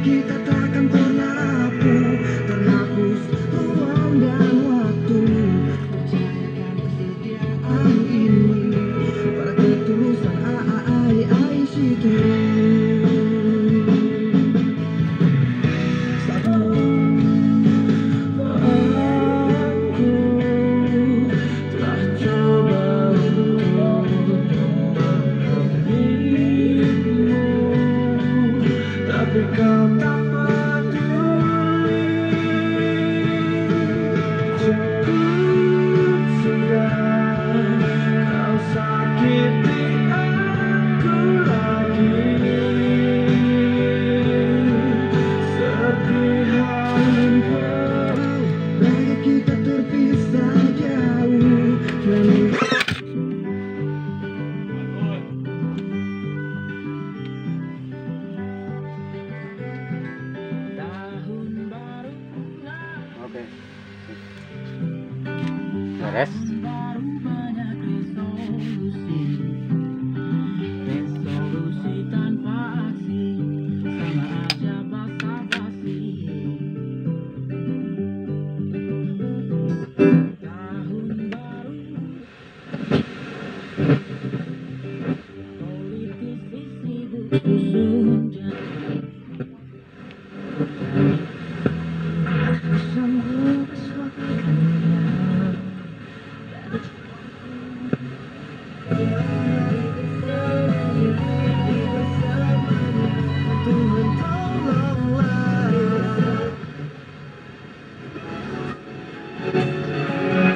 kita takkan pernah rapuh, terhapus ruang dan waktu. Percayakan kesetiaan ini pada ketulusan situ. Tapi kau tak peduli. Cukup sudah kau sakiti aku lagi. Serpihan kau bagai kita terpisah jauh. Oke. Beres.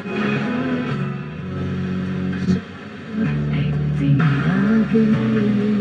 Tinggal